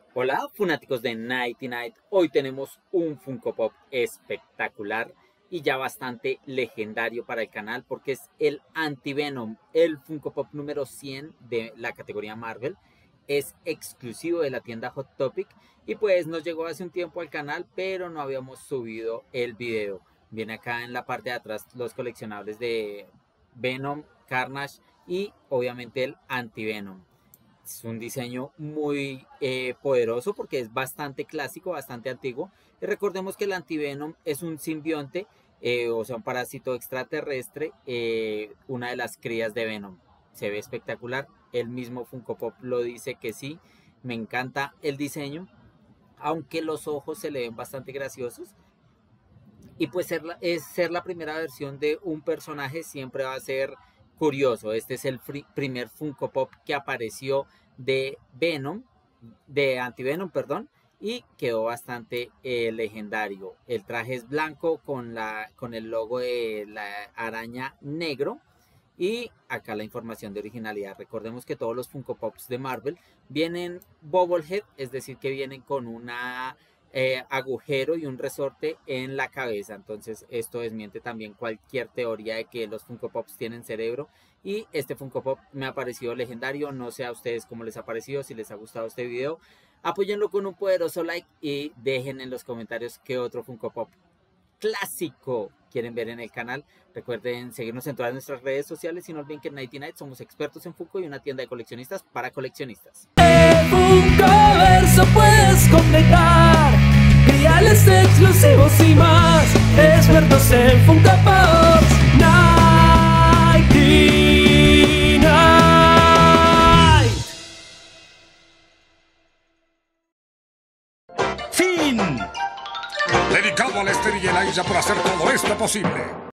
Hola, fanáticos de Nighty Night. Hoy tenemos un Funko Pop espectacular y ya bastante legendario para el canal porque es el Anti-Venom, el Funko Pop número 100 de la categoría Marvel. Es exclusivo de la tienda Hot Topic y pues nos llegó hace un tiempo al canal, pero no habíamos subido el video. Viene acá en la parte de atrás los coleccionables de Venom, Carnage y obviamente el Anti-Venom. Es un diseño muy poderoso porque es bastante clásico, bastante antiguo. Y recordemos que el Anti-Venom es un simbionte, o sea, un parásito extraterrestre, una de las crías de Venom. Se ve espectacular. El mismo Funko Pop lo dice que sí. Me encanta el diseño, aunque los ojos se le ven bastante graciosos. Y pues ser la primera versión de un personaje siempre va a ser curioso. Este es el primer Funko Pop que apareció de Venom, de Anti-Venom, perdón, y quedó bastante legendario. El traje es blanco con el logo de la araña negro. Y acá la información de originalidad. Recordemos que todos los Funko Pops de Marvel vienen bobblehead, es decir, que vienen con una agujero y un resorte en la cabeza. Entonces esto desmiente también cualquier teoría de que los Funko Pops tienen cerebro. Y este Funko Pop me ha parecido legendario. No sé a ustedes cómo les ha parecido, si les ha gustado este video. Apóyenlo con un poderoso like y dejen en los comentarios qué otro Funko Pop clásico quieren ver en el canal. Recuerden seguirnos en todas nuestras redes sociales y no olviden que en Nighty Night somos expertos en Funko y una tienda de coleccionistas para coleccionistas. El Funkoverso puedes completar, reales exclusivos y más, expertos en Funko Pops. Nighty Night. Fin. Dedicado a Lester y Eliza por hacer todo esto posible.